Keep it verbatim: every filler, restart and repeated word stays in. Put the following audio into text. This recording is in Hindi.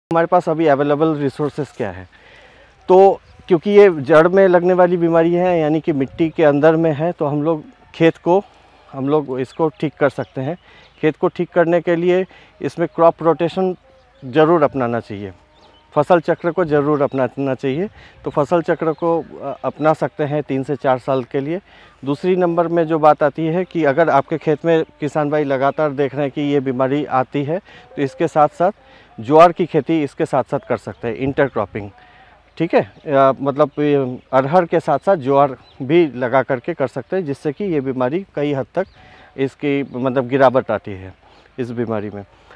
हमारे पास अभी अवेलेबल रिसोर्सेज क्या है, तो क्योंकि ये जड़ में लगने वाली बीमारी है, यानी कि मिट्टी के अंदर में है, तो हम लोग खेत को हम लोग इसको ठीक कर सकते हैं। खेत को ठीक करने के लिए इसमें क्रॉप रोटेशन ज़रूर अपनाना चाहिए, फसल चक्र को ज़रूर अपनाना चाहिए। तो फसल चक्र को अपना सकते हैं तीन से चार साल के लिए। दूसरी नंबर में जो बात आती है कि अगर आपके खेत में किसान भाई लगातार देख रहे हैं कि ये बीमारी आती है, तो इसके साथ साथ ज्वार की खेती इसके साथ साथ कर सकते हैं, इंटरक्रॉपिंग। ठीक है, आ, मतलब अरहर के साथ साथ ज्वार भी लगा करके कर सकते हैं, जिससे कि ये बीमारी कई हद तक इसकी मतलब गिरावट आती है इस बीमारी में।